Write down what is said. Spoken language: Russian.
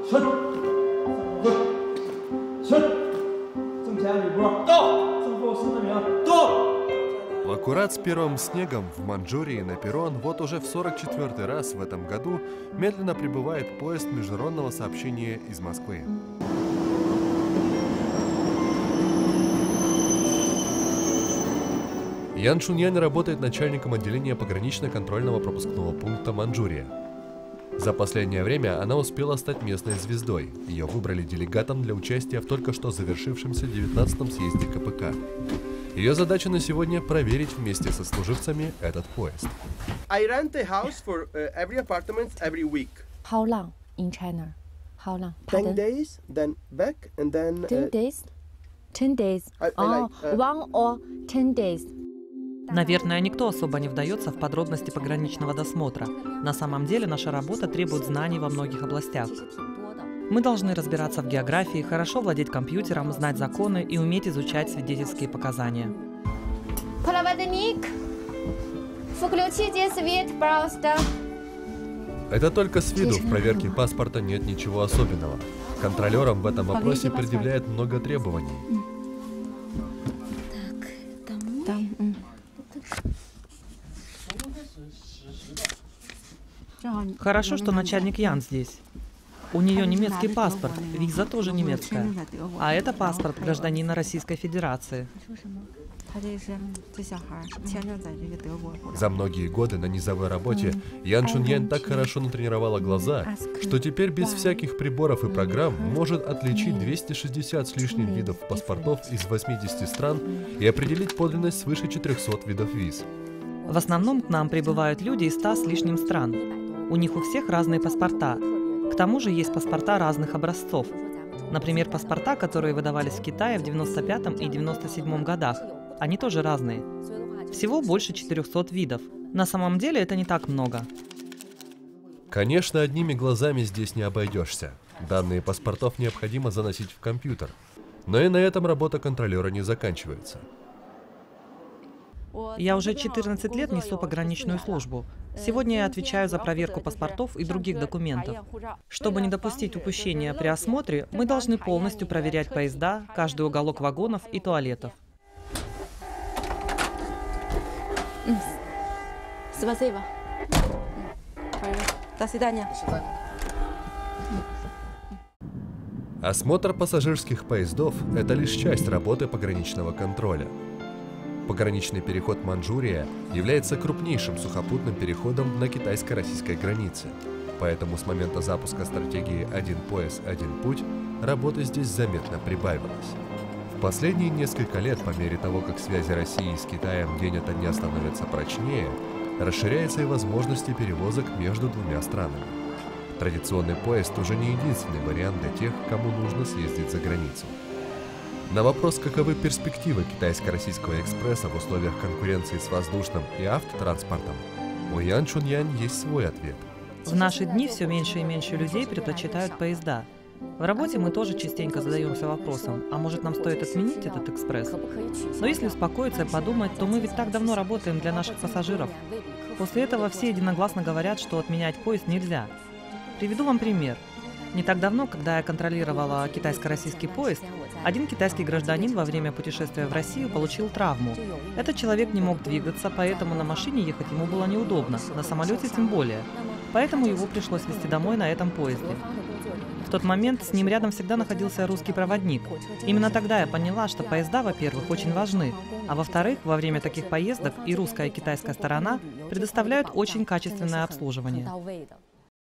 Аккурат с первым снегом в Манчжурии на перрон вот уже в 44-й раз в этом году медленно прибывает поезд международного сообщения из Москвы. Ян Шуньянь работает начальником отделения погранично-контрольного пропускного пункта Манчжурия. За последнее время она успела стать местной звездой. Ее выбрали делегатом для участия в только что завершившемся 19-м съезде КПК. Ее задача на сегодня проверить вместе со служивцами этот поезд. I rent a house for every apartment every week. How long in China? How long? 10 days, then back, and then 10 days. 10 days. I 1 or 10 days. Наверное, никто особо не вдается в подробности пограничного досмотра. На самом деле наша работа требует знаний во многих областях. Мы должны разбираться в географии, хорошо владеть компьютером, знать законы и уметь изучать свидетельские показания. Это только с виду, в проверке паспорта нет ничего особенного. Контролерам в этом вопросе предъявляют много требований. Хорошо, что начальник Ян здесь. У нее немецкий паспорт, виза тоже немецкая. А это паспорт гражданина Российской Федерации. За многие годы на низовой работе Ян Шуньянь так хорошо натренировала глаза, что теперь без всяких приборов и программ может отличить 260 с лишним видов паспортов из 80 стран и определить подлинность свыше 400 видов виз. В основном к нам прибывают люди из 100 с лишним стран. У них у всех разные паспорта. К тому же есть паспорта разных образцов. Например, паспорта, которые выдавались в Китае в 95 и 97 годах. Они тоже разные. Всего больше 400 видов. На самом деле это не так много. Конечно, одними глазами здесь не обойдешься. Данные паспортов необходимо заносить в компьютер. Но и на этом работа контролера не заканчивается. Я уже 14 лет несу пограничную службу. Сегодня я отвечаю за проверку паспортов и других документов. Чтобы не допустить упущения при осмотре, мы должны полностью проверять поезда, каждый уголок вагонов и туалетов. Спасибо. До свидания. Осмотр пассажирских поездов – это лишь часть работы пограничного контроля. Пограничный переход Манчжурия является крупнейшим сухопутным переходом на китайско-российской границе. Поэтому с момента запуска стратегии «Один пояс, один путь» работы здесь заметно прибавилось. В последние несколько лет, по мере того, как связи России с Китаем день ото дня становятся прочнее, расширяются и возможности перевозок между двумя странами. Традиционный поезд уже не единственный вариант для тех, кому нужно съездить за границу. На вопрос, каковы перспективы китайско-российского экспресса в условиях конкуренции с воздушным и автотранспортом, у Ян Шуньянь есть свой ответ. В наши дни все меньше и меньше людей предпочитают поезда. В работе мы тоже частенько задаемся вопросом, а может нам стоит отменить этот экспресс? Но если успокоиться и подумать, то мы ведь так давно работаем для наших пассажиров. После этого все единогласно говорят, что отменять поезд нельзя. Приведу вам пример. Не так давно, когда я контролировала китайско-российский поезд, один китайский гражданин во время путешествия в Россию получил травму. Этот человек не мог двигаться, поэтому на машине ехать ему было неудобно, на самолете тем более. Поэтому его пришлось везти домой на этом поезде. В тот момент с ним рядом всегда находился русский проводник. именно тогда я поняла, что поезда, во-первых, очень важны, а во-вторых, во время таких поездок и русская, и китайская сторона предоставляют очень качественное обслуживание.